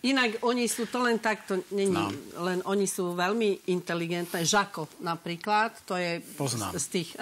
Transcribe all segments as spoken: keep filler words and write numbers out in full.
Inak oni sú to len takto, není, no. len oni sú veľmi inteligentné. Žako napríklad, to je Poznám. z tých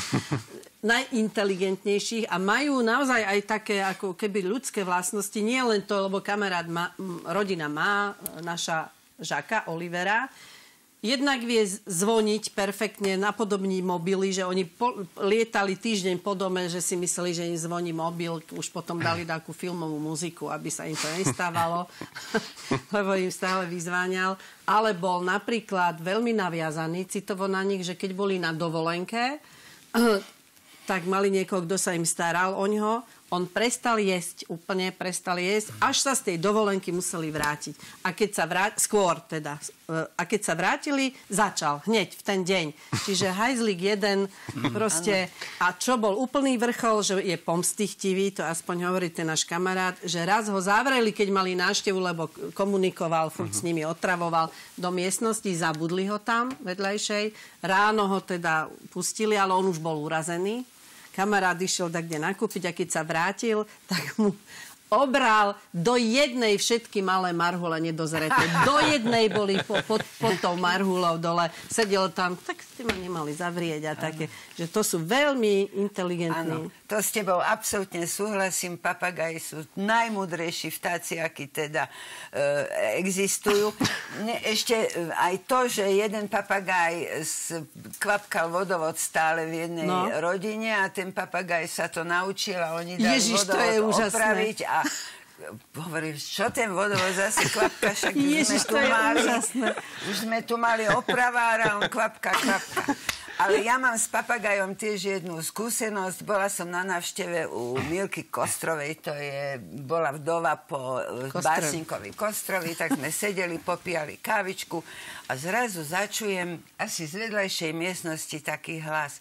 najinteligentnejších a majú naozaj aj také ako keby ľudské vlastnosti, nie len to, lebo kamarát má, rodina má, naša Žaka, Olivera, jednak vie zvoniť perfektne, napodobní mobily, že oni po, lietali týždeň po dome, že si mysleli, že im zvoní mobil, už potom dali takú filmovú muziku, aby sa im to nestávalo, lebo im stále vyzváňal. Ale bol napríklad veľmi naviazaný citovo na nich, že keď boli na dovolenke, tak mali niekoho, kto sa im staral o ňoho. On prestal jesť, úplne prestal jesť, až sa z tej dovolenky museli vrátiť. A keď sa vrátili, skôr teda, a keď sa vrátili, začal hneď v ten deň. Čiže hajzlik jeden proste, a čo bol úplný vrchol, že je pomstichtivý, to aspoň hovorí ten náš kamarát, že raz ho zavreli, keď mali návštevu, lebo komunikoval, furt s nimi otravoval do miestnosti, zabudli ho tam vedľajšej. Ráno ho teda pustili, ale on už bol urazený. Kamarát išiel tak kde nakúpiť a keď sa vrátil, tak mu obral do jednej všetky malé marhule nedozreté. Do jednej boli po, pod, pod tou marhulou dole. Sedel tam, tak ste ma nemali zavrieť a také. Že to sú veľmi inteligentní. Áno, to s tebou absolútne súhlasím. Papagaji sú najmúdrejší vtáci, akí teda e, existujú. Ne, ešte aj to, že jeden papagaj kvapkal vodovod stále v jednej no. rodine a ten papagaj sa to naučil a oni dali Ježiš, vodovod opraviť a hovorím, čo ten vodovod zase kvapka, však Ježiš, sme tu mali, už sme tu mali opravára, on kvapka, kvapka. Ale ja mám s papagajom tiež jednu skúsenosť. Bola som na návšteve u Milky Kostrovej, to je, bola vdova po básnikovi Kostrovi, tak sme sedeli, popíjali kávičku a zrazu začujem asi z vedľajšej miestnosti taký hlas.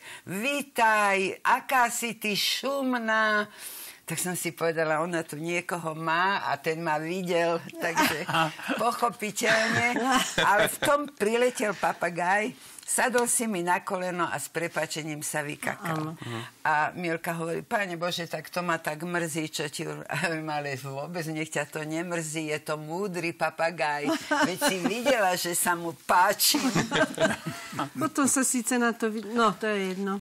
Vítaj, aká si ty šumná. Tak som si povedala, ona tu niekoho má a ten ma videl, takže pochopiteľne. Ale v tom priletel papagaj, sadol si mi na koleno a s prepáčením sa vykakal. A Milka hovorí, Pane Bože, tak to ma tak mrzí, čo ti... Ale vôbec nech ťa to nemrzí, je to múdry papagaj. Veď si videla, že sa mu páči. Potom sa síce na to... No, to je jedno.